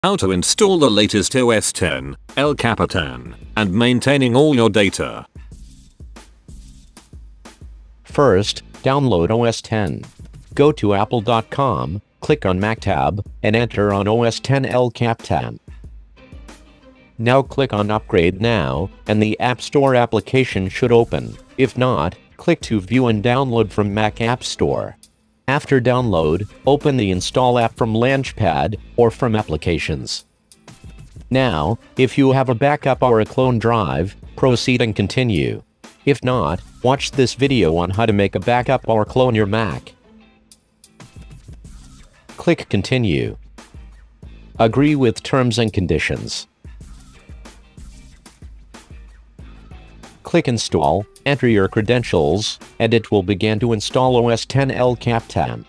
How to install the latest OS 10, El Capitan, and maintaining all your data. First, download OS 10. Go to apple.com, click on Mac tab, and enter on OS 10 El Capitan. Now click on Upgrade Now, and the App Store application should open. If not, click to View and Download from Mac App Store. After download, open the Install app from Launchpad or from Applications. Now, if you have a backup or a clone drive, proceed and continue. If not, watch this video on how to make a backup or clone your Mac. Click Continue. Agree with terms and conditions. Click Install, enter your credentials, and it will begin to install OS 10 El Capitan.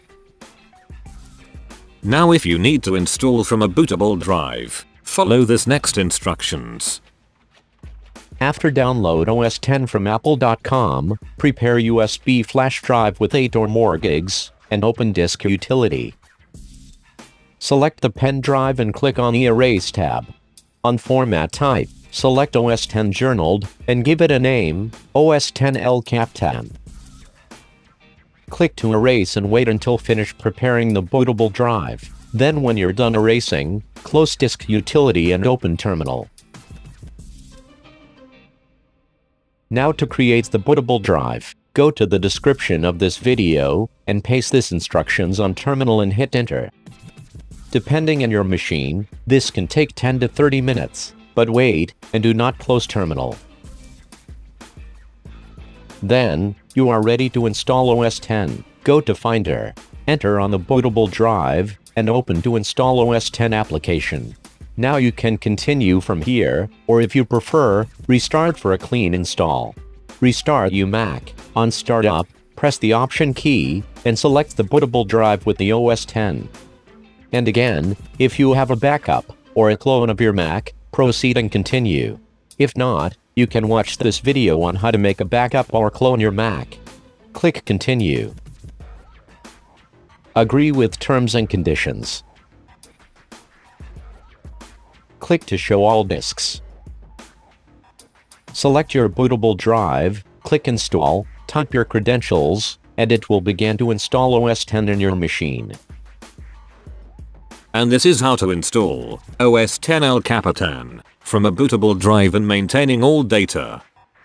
Now if you need to install from a bootable drive, follow this next instructions. After download OS 10 from apple.com, prepare USB flash drive with 8 or more gigs, and open Disk Utility. Select the pen drive and click on the Erase tab. On Format Type, select OS 10 Journaled, and give it a name, OS 10 El Capitan. Click to erase and wait until finish preparing the bootable drive. Then when you're done erasing, close Disk Utility and open Terminal. Now to create the bootable drive, go to the description of this video, and paste this instructions on Terminal and hit Enter. Depending on your machine, this can take 10 to 30 minutes. But wait, and do not close Terminal. Then, you are ready to install OS 10. Go to Finder, enter on the bootable drive, and open to install OS 10 application. Now you can continue from here, or if you prefer, restart for a clean install. Restart your Mac. On Startup, press the Option key, and select the bootable drive with the OS 10. And again, if you have a backup, or a clone of your Mac, proceed and continue. If not, you can watch this video on how to make a backup or clone your Mac. Click Continue. Agree with terms and conditions. Click to show all disks. Select your bootable drive, click Install, type your credentials, and it will begin to install OS 10 in your machine. And this is how to install OS 10 El Capitan from a bootable drive and maintaining all data.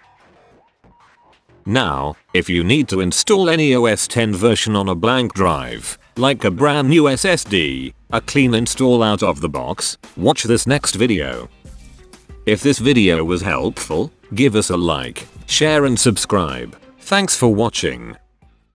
Now, if you need to install any OS 10 version on a blank drive, like a brand new SSD, a clean install out of the box, watch this next video. If this video was helpful, give us a like, share and subscribe. Thanks for watching.